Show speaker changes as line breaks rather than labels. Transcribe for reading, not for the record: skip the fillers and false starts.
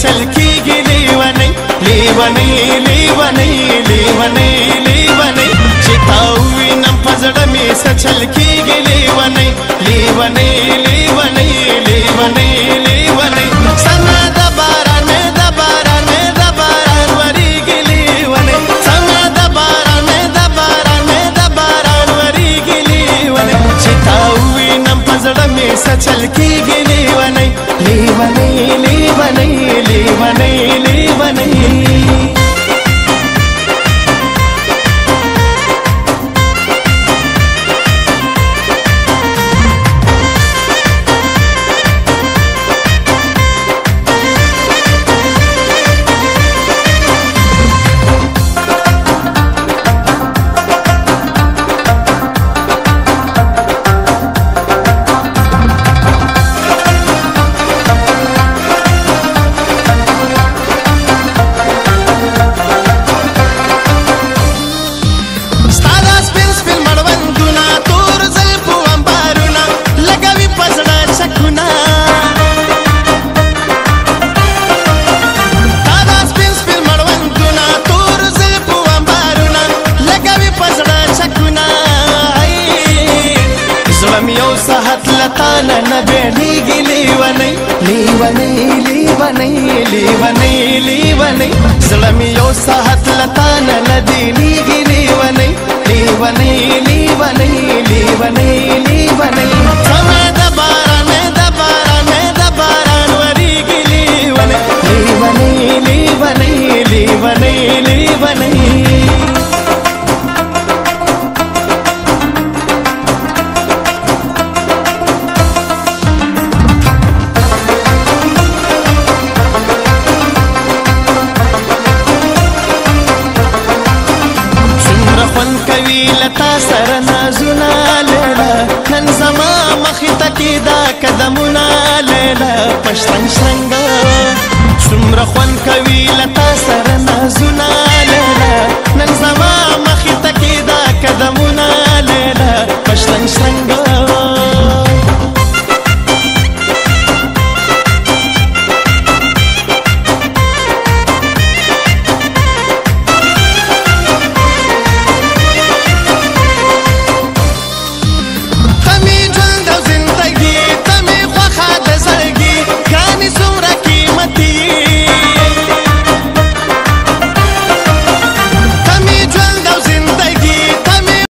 چل کیږي لیونی لیونی لیونی لیونی لیونی چې تا وینم په زړه مې څه چل کیږي لیونی لیونی لیونی لیونی لیونی څنګه د باران وریږي لیونی څنګه د باران وریږي لیونی چې تا وینم په زړه مې څه چل کیږي لیونی لیونی لیونی لیونی لیونی لیونی لیونی زړه مې یو ساعت له تا نه نه بیلیږي لیونی لیونی لیونی لیونی لیونی څنګه د باران وریږي لیونی لیونی لیونی لیونی لیونی تا سره نازونه لیلا نن زما مخې ته کېدا قدمونه لیلا پشتن شرنګه څومره خوند کوي له تا سره نازونه لیلا نن زما